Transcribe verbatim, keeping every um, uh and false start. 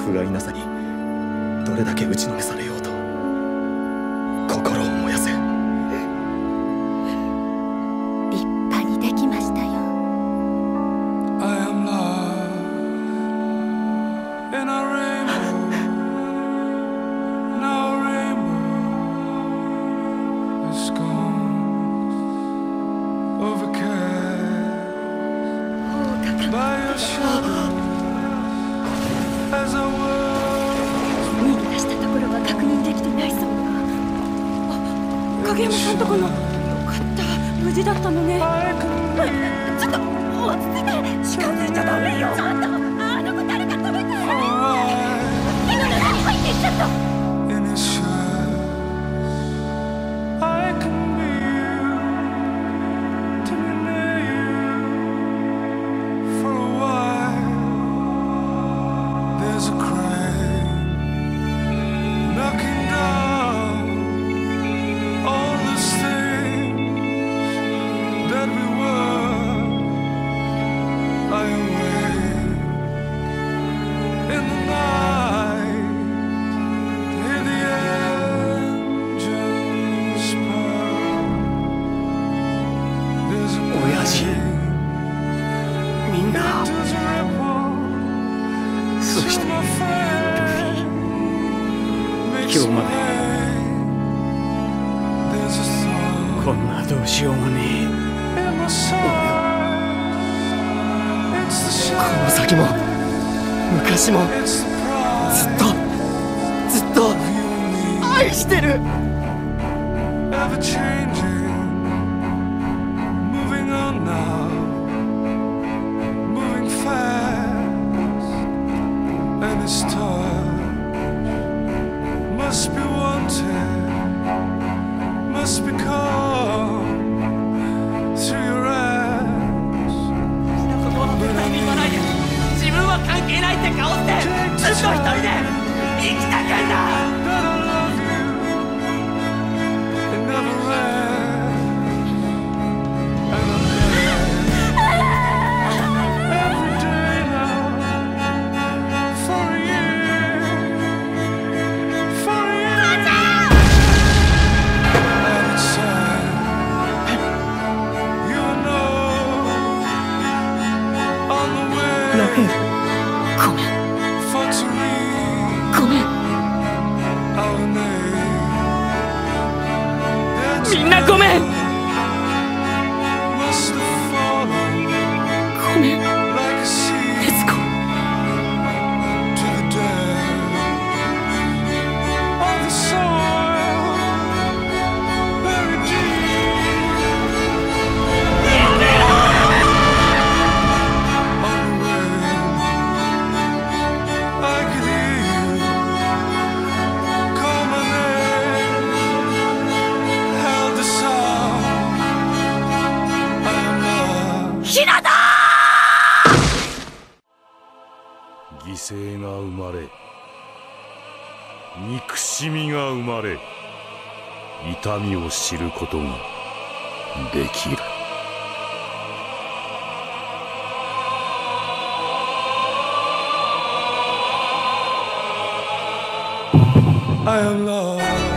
不甲斐なさにどれだけ打ちのめされようと心を燃やせ。 立派にできましたよ。逃げ出したところは確認できてないそうよ。あ、影山さんとこの。よかった、無事だったのね。ちょっと落ち着いて、近づいちゃダメよ。ちょっとあの子誰か止めて。火の中に入っていっちゃった。 親父、みんな、そしてルフィ、今日までこんなどうしようもねえ俺をこの先も昔もずっとずっと愛してる。 This time must be wanted, must be called through your eyes. そのことは絶対に言わないで。自分は関係ないって顔してずっと一人で生きたくんだ。 That I love you and never end. And I'm every day now for you, for you. And it's sad, you know, on the way ラフェール、ごめん for to read ごめん our name. みんなごめん Must have fallen ごめん like a seed 悦子 to the depth of the soil, buried deep. On the way, I could hear you call my name. Held the sound. I am loved. ひなた犠牲が生まれ、憎しみが生まれ、痛みを知ることができる。 I am loved.